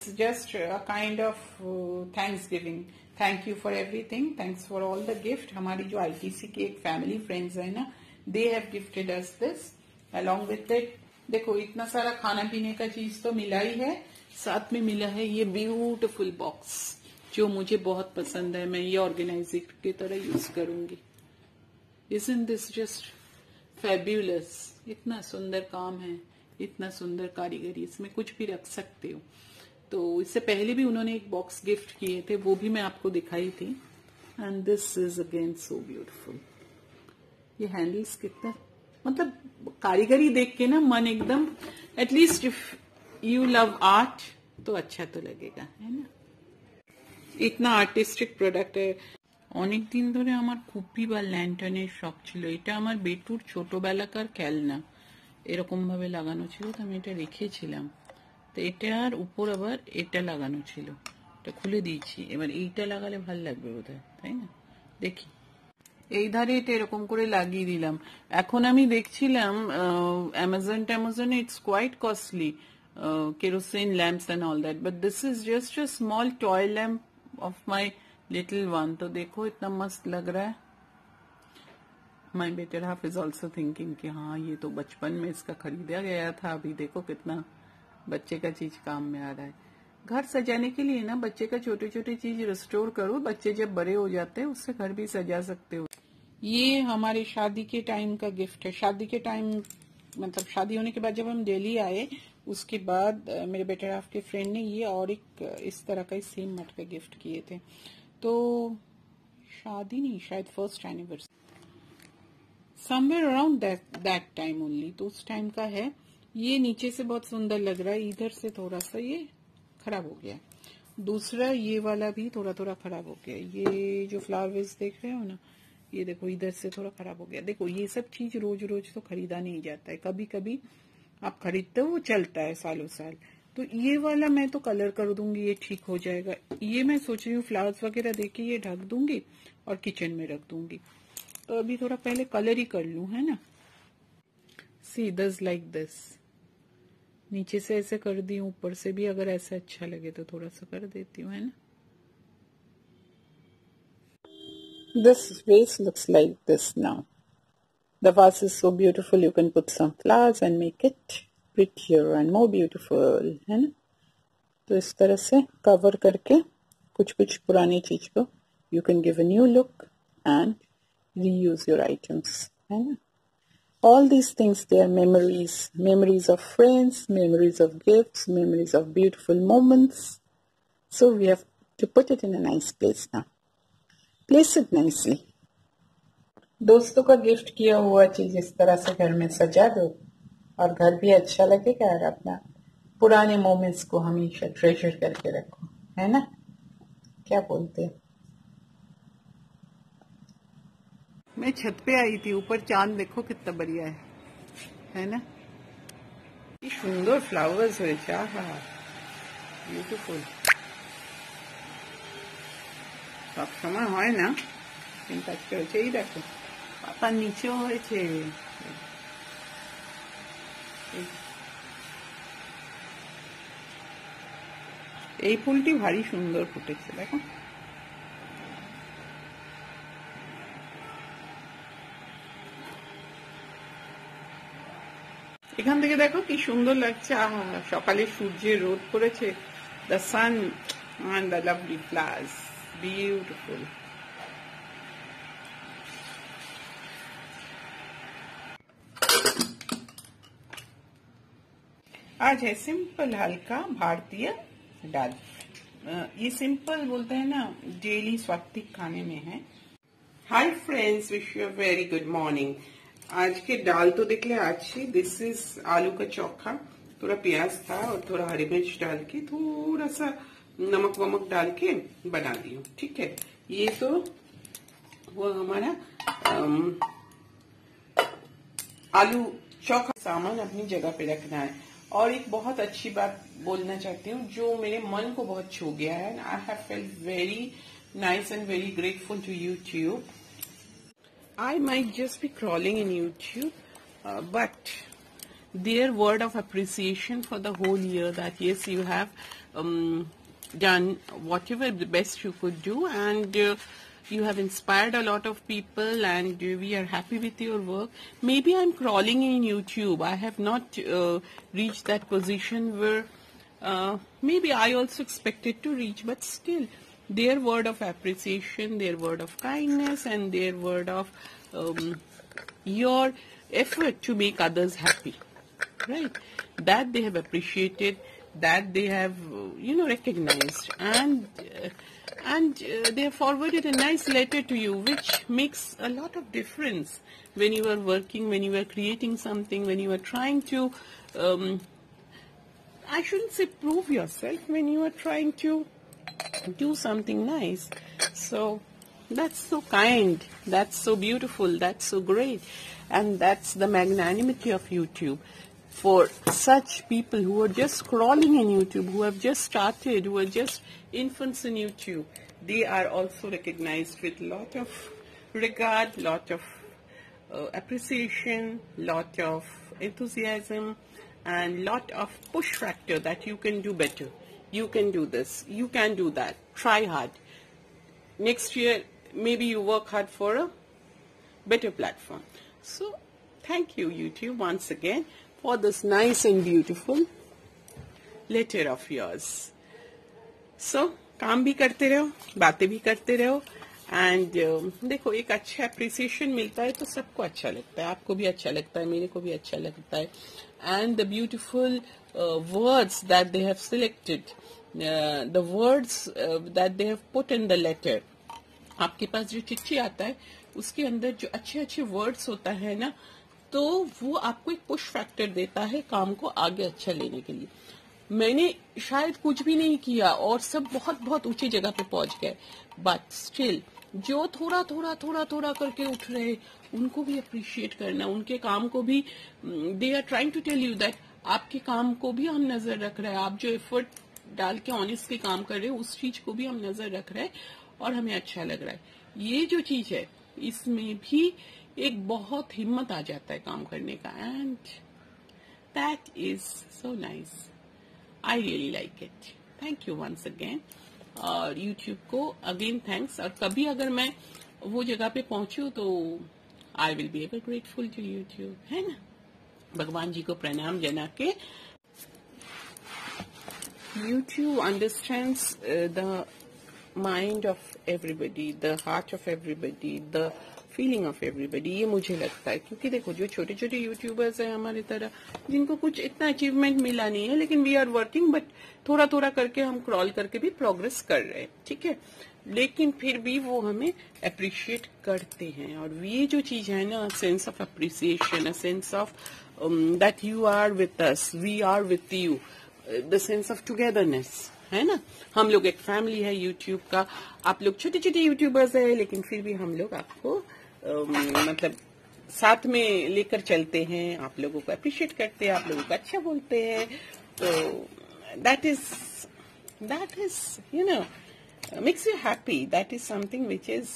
just a kind of Thanksgiving. Thank you for everything. Thanks for all the gift. हमारी जो ITC के एक family friends है ना, they have gifted us this. Along with it, देखो इतना सारा खाना पीने का चीज तो मिला ही है, साथ में मिला है ये ब्यूटीफुल बॉक्स जो मुझे बहुत पसंद है. मैं ये ऑर्गेनाइजर की तरह यूज करूंगी. Isn't this just fabulous? इतना सुंदर काम है, इतना सुंदर कारीगरी, इसमें कुछ भी रख सकते हो. तो इससे पहले भी उन्होंने एक बॉक्स गिफ्ट किए थे, वो भी मैं आपको दिखाई थी. And this is again so beautiful. ये हैंडल्स कितना, मतलब कारीगरी देख के ना मन एकदम, at least if you love art तो अच्छा तो लगेगा, है ना. इतना आर्टिस्टिक प्रोडक्ट है. অনেক দিন ধরে আমার খুবই বা ল্যান্টার্নের শখ ছিল. এটা আমার বেটুর ছোটবেলাকার খেলনা, এরকম ভাবে লাগানো ছিল, তো আমি এটা রেখেছিলাম. তো এটার উপর আবার এটা লাগানো ছিল, এটা খুলে দিয়েছি. এবার এইটা লাগালে ভালো লাগবে বোধহয়, তাই না? দেখি. এই ধারে এটা এরকম করে লাগিয়ে দিলাম. এখন আমি দেখছিলাম অ্যামাজনে it's quite costly, kerosene lamps and all that, but this is just a small toy lamp of my little one. तो देखो इतना मस्त लग रहा है. My better half is also thinking कि हाँ ये तो बचपन में इसका खरीदा गया था, अभी देखो कितना बच्चे का चीज काम में आ रहा है. घर सजाने के लिए ना बच्चे का छोटे छोटे चीज रिस्टोर करो, बच्चे जब बड़े हो जाते हैं उससे घर भी सजा सकते हो. ये हमारे शादी के टाइम का गिफ्ट है. शादी के टाइम मतलब शादी होने के बाद जब हम दिल्ली आए, उसके बाद मेरे बेटे राफ के फ्रेंड ने ये और एक इस तरह का सेम मट का गिफ्ट किए थे. तो शादी नहीं, शायद first anniversary, somewhere around that time only. तो उस टाइम का है. ये नीचे से बहुत सुंदर लग रहा है, इधर से थोड़ा सा ये खराब हो गया. दूसरा ये वाला भी थोड़ा थोड़ा खराब हो गया. ये जो फ्लावर्स देख रहे हो ना, ये देखो इधर से थोड़ा खराब हो गया. देखो ये सब चीज रोज रोज तो खरीदा नहीं जाता है, कभी कभी आप खरीदते हो वो चलता है सालों साल. तो ये वाला मैं तो कलर कर दूंगी, ये ठीक हो जाएगा. ये मैं सोच रही हूँ फ्लावर्स वगैरह देके ये ढक दूंगी और किचन में रख दूंगी. तो अभी थोड़ा पहले कलर ही कर लूं, है ना. सी दिस लाइक दिस, नीचे से ऐसे कर दी, ऊपर से भी अगर ऐसे अच्छा लगे तो थोड़ा सा कर देती हूँ, है ना. This vase looks like this now. The vase is so beautiful, you can put some flowers and make it prettier and more beautiful, है ना. तो इस तरह से कवर करके कुछ कुछ पुरानी चीज को you can give a new look and reuse your items, है ना. All these things, they are memories, memories of friends, memories of gifts, memories of beautiful moments. So we have to put it in a nice place now. Place it nicely. दोस्तों का gift किया हुआ चीज इस तरह से घर में सजा दो और घर भी अच्छा लगेगा, और अपना पुराने मोमेंट्स को हमेशा ट्रेजर करके रखो, है ना. क्या बोलते हैं. मैं छत पे आई थी, ऊपर चांद देखो कितना बढ़िया है ना. ये सुंदर फ्लावर्स হয়েছে, আহা বিউটিফুল. সব সময় হয় না কিন্তু আজকে হয়েছে. এই দেখো পাতা নিচেও হয়েছে. এই ফুলটি ভারী সুন্দর ফুটেছে দেখো. এখান থেকে দেখো কি সুন্দর লাগছে. সকালে সূর্যের রোদ পড়েছে, the sun and the lovely flowers, beautiful. आज है सिंपल हल्का भारतीय दाल. ये सिंपल बोलते हैं ना, डेली स्वात्विक खाने में है. Hi friends, wish you a very good morning. आज के दाल तो देख ले अच्छी. दिस इज आलू का चोखा, थोड़ा प्याज था और थोड़ा हरी मिर्च डाल के, थोड़ा सा नमक वमक डाल के बना दी हूँ. ठीक है. ये तो वो हमारा आलू चोखा. सामान अपनी जगह पे रखना है. और एक बहुत अच्छी बात बोलना चाहती हूँ जो मेरे मन को बहुत छू गया है. I have felt very nice and very grateful to YouTube. I might just be crawling in YouTube, but their word of appreciation for the whole year, that yes, you have done whatever the best you could do, and you have inspired a lot of people, and we are happy with your work. Maybe I'm crawling in YouTube. I have not reached that position where maybe I also expected to reach, but still, their word of appreciation, their word of kindness, and their word of your effort to make others happy, right? That they have appreciated, that they have, recognized, and they have forwarded a nice letter to you, which makes a lot of difference when you are working, when you are creating something, when you are trying to, I shouldn't say prove yourself, when you are trying to do something nice. So that's so kind, that's so beautiful, that's so great, and that's the magnanimity of YouTube. For such people who are just crawling in YouTube, who have just started, who are just infants in YouTube, they are also recognized with lot of regard, lot of appreciation, lot of enthusiasm, and lot of push factor that you can do better. You can do this, you can do that, try hard. Next year, maybe you work hard for a better platform. So, thank you, YouTube, once again, for this nice and beautiful letter of yours. So, काम भी करते रहो, बातें भी करते रहो, and देखो, एक अच्छा अप्रिसिएशन मिलता है तो सबको अच्छा लगता है, आपको भी अच्छा लगता है, मेरे को भी अच्छा लगता है. And the beautiful words that they have selected, the words that they have put in the letter. आपके पास जो चिट्ठी आता है उसके अंदर जो अच्छे अच्छे वर्ड्स होता है ना, तो वो आपको एक पुश फैक्टर देता है काम को आगे अच्छा लेने के लिए. मैंने शायद कुछ भी नहीं किया और सब बहुत बहुत ऊंची जगह पे पहुंच गए, बट स्टिल जो थोड़ा थोड़ा थोड़ा थोड़ा करके उठ रहे, उनको भी अप्रिशिएट करना, उनके काम को भी, they are trying to tell you that आपके काम को भी हम नजर रख रहे हैं, आप जो एफर्ट डाल के ऑनेस्टली काम कर रहे हो उस चीज को भी हम नजर रख रहे हैं और हमें अच्छा लग रहा है. ये जो चीज है इसमें भी एक बहुत हिम्मत आ जाता है काम करने का, and that is so nice. I really like it. Thank you once again. और यूट्यूब को अगेन थैंक्स. और कभी अगर मैं वो जगह पे पहुंचू तो I will be ever grateful to YouTube, है ना. भगवान जी को प्रणाम जना के. YouTube understands the mind of everybody, the heart of everybody, the feeling of everybody. ये मुझे लगता है, क्योंकि देखो जो छोटे छोटे यूट्यूबर्स हैं हमारी तरह, जिनको कुछ इतना अचीवमेंट मिला नहीं है, लेकिन वी आर वर्किंग, बट थोड़ा थोड़ा करके हम क्रॉल करके भी प्रोग्रेस कर रहे हैं, ठीक है, लेकिन फिर भी वो हमें अप्रिशिएट करते हैं. और ये जो चीज है ना, sense of appreciation, a sense of that you are with us, we are with you, the sense of togetherness, है ना. हम लोग एक फैमिली है यूट्यूब का. आप लोग छोटे छोटे यूट्यूबर्स है, लेकिन फिर भी हम लोग आपको मतलब साथ में लेकर चलते हैं, आप लोगों को अप्रिशिएट करते हैं, आप लोगों को अच्छा बोलते हैं. तो that is you know makes you happy. That is something which is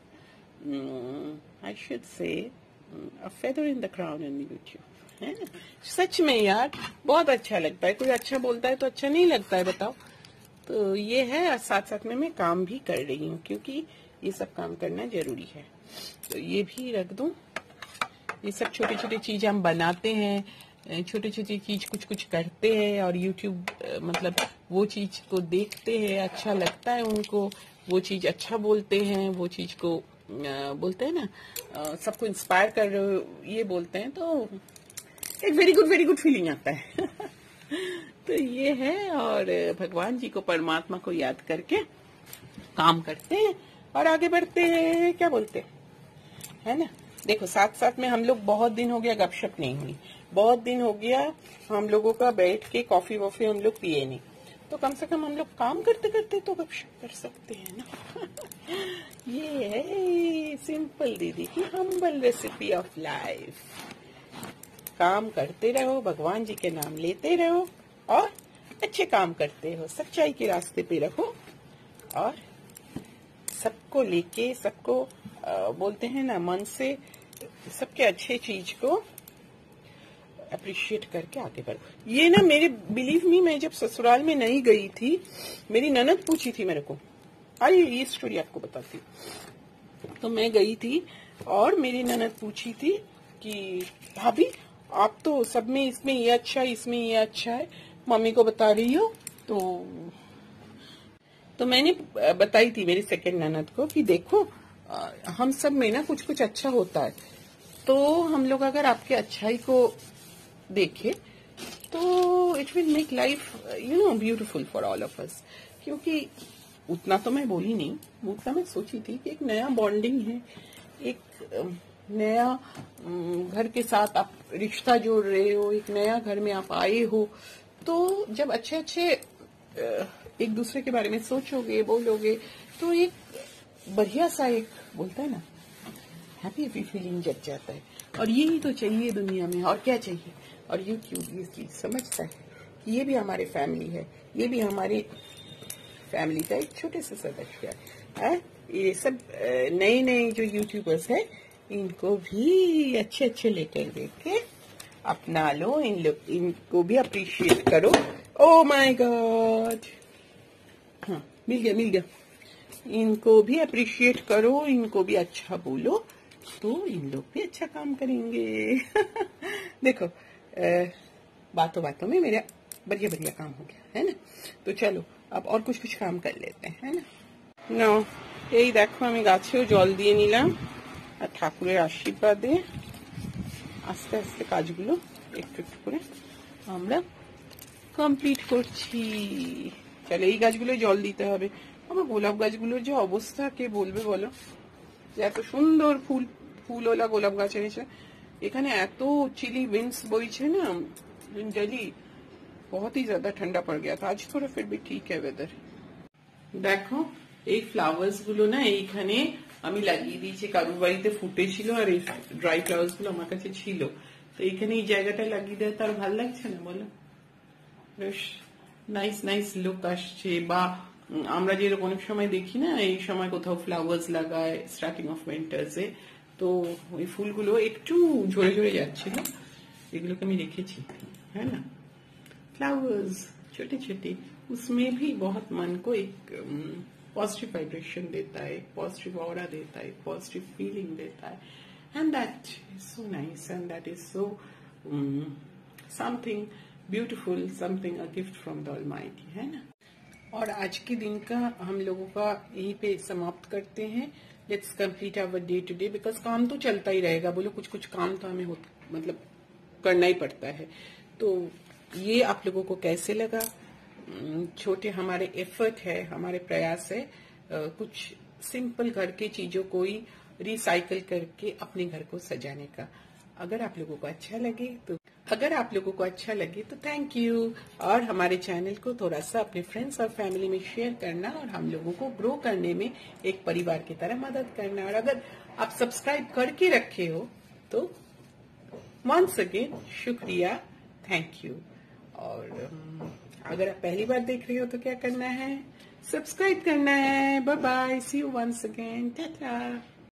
I should say a feather in the crown in YouTube, है ना. सच में यार बहुत अच्छा लगता है. कोई अच्छा बोलता है तो अच्छा नहीं लगता है, बताओ. तो ये है, साथ साथ में मैं काम भी कर रही हूँ, क्योंकि ये सब काम करना जरूरी है. तो ये भी रख दूं. ये सब छोटी छोटी चीज हम बनाते हैं, छोटी छोटी चीज कुछ कुछ करते हैं, और YouTube मतलब वो चीज को देखते हैं, अच्छा लगता है उनको, वो चीज अच्छा बोलते हैं, वो चीज को बोलते हैं ना, सबको इंस्पायर कर रहे हो ये बोलते हैं, तो एक वेरी गुड फीलिंग आता है. तो ये है. और भगवान जी को, परमात्मा को याद करके काम करते हैं और आगे बढ़ते हैं. क्या बोलते है ना. देखो, साथ साथ में हम लोग, बहुत दिन हो गया गपशप नहीं हुई, बहुत दिन हो गया हम लोगों का बैठ के कॉफी वॉफी हम लोग पिए नहीं, तो कम से कम हम लोग काम करते करते तो गपशप कर सकते हैं ना. ये है सिंपल दीदी की हम्बल रेसिपी ऑफ लाइफ. काम करते रहो, भगवान जी के नाम लेते रहो, और अच्छे काम करते हो, सच्चाई के रास्ते पे रहो, और सबको लेके, सबको बोलते हैं ना, मन से सबके अच्छे चीज को अप्रिशिएट करके आगे बढ़ो। ये ना मेरे बिलीव मी, मैं जब ससुराल में नहीं गई थी, मेरी ननद पूछी थी मेरे को, अरे ये स्टोरी आपको बताती हूँ। तो मैं गई थी और मेरी ननद पूछी थी कि भाभी आप तो सब में इसमें ये अच्छा है, इसमें ये अच्छा है, मम्मी को बता रही हो। तो मैंने बताई थी मेरी सेकंड ननद को कि देखो हम सब में ना कुछ कुछ अच्छा होता है, तो हम लोग अगर आपके अच्छाई को देखें तो it will make life beautiful for all of us. क्योंकि उतना तो मैं बोली नहीं, उतना मैं सोची थी कि एक नया बॉन्डिंग है, एक नया घर के साथ आप रिश्ता जोड़ रहे हो, एक नया घर में आप आए हो, तो जब अच्छे अच्छे एक दूसरे के बारे में सोचोगे, बोलोगे, तो एक बढ़िया सा एक बोलता है ना हैप्पी फीलिंग जग जाता है। और यही तो चाहिए दुनिया में, और क्या चाहिए। और यूट्यूब ये चीज समझता है कि ये भी हमारे फैमिली है, ये भी हमारी फैमिली का एक छोटे से सदस्य है। ये सब नए नए जो यूट्यूबर्स है, इनको भी अच्छे अच्छे लेटर देके अपना लो, इनको भी अप्रिशिएट करो। ओ माय गॉड, हाँ मिल गया। इनको भी अप्रिशिएट करो, इनको भी अच्छा बोलो, तो इन लोग भी अच्छा काम करेंगे। देखो बातों बातों में मेरा बढ़िया काम हो गया है ना। तो चलो अब और कुछ काम कर लेते हैं, है ना। এই দেখো আমি গাছেও জল দিয়ে নিলাম, আর ঠাকুরের আশীর্বাদে আস্তে আস্তে কাজগুলো একটু একটু করে আমরা কমপ্লিট করছি। চলো এই গাছগুলো জল দিতে হবে। আমার গোলাপ গাছগুলোর যে অবস্থা কে বলবে বলো, যে এত সুন্দর ফুলওয়ালা গোলাপ গাছ এনেছে, এখানে এত চিলি विंड्स বইছে না, दिल्ली बहुत ही ज्यादा ठंडा पड़ गया था। आज थोड़ा फिर भी ठीक है वेदर। দেখো এই ফ্লাওয়ার্স গুলো না এইখানে আমি লাগিয়ে দিয়েছি, কারুর বাড়িতে ফুটেছিল আর এই ড্রাই ফ্লাওয়ার্স গুলো আমার কাছে ছিল, তো এইখানে এই জায়গাটা লাগিয়ে দেয়, তার ভালো লাগছে না বলো? বেশ নাইস লুক আসছে। বা আমরা যেরকম অনেক সময় দেখি না, এই সময় কোথাও ফ্লাওয়ার্স লাগায় স্টার্টিং অফ উইন্টার্সে, তো ওই ফুলগুলো একটু ঝরে ঝরে যাচ্ছিল, এগুলোকে আমি রেখেছি, है ना। फ्लावर्स छोटे छोटे, उसमें भी बहुत मन को एक पॉजिटिव वाइब्रेशन देता है, एक पॉजिटिव ऑरा देता है, एक पॉजिटिव फीलिंग देता है, and that is so nice, and that is so something beautiful, something a gift from the almighty, है ना। और आज के दिन का हम लोगों का यहीं पे समाप्त करते हैं। Let's complete our day to day, because काम तो चलता ही रहेगा, बोलो कुछ काम तो हमें मतलब करना ही पड़ता है। तो ये आप लोगों को कैसे लगा? छोटे हमारे एफर्ट है, हमारे प्रयास है, कुछ सिंपल घर की चीजों को ही रिसाइकल करके अपने घर को सजाने का। अगर आप लोगों को अच्छा लगे तो थैंक यू। और हमारे चैनल को थोड़ा सा अपने फ्रेंड्स और फैमिली में शेयर करना, और हम लोगों को ग्रो करने में एक परिवार की तरह मदद करना। और अगर आप सब्सक्राइब करके रखे हो तो वंस अगेन शुक्रिया, थैंक यू। और अगर आप पहली बार देख रहे हो तो क्या करना है? सब्सक्राइब करना है। Bye bye, see you once again, Tata.